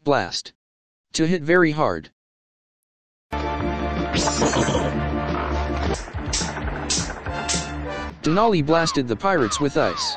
Blast. To hit very hard. Denali blasted the pirates with ice.